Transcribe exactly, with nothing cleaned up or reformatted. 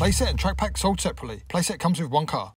Playset and track pack sold separately. Playset comes with one car.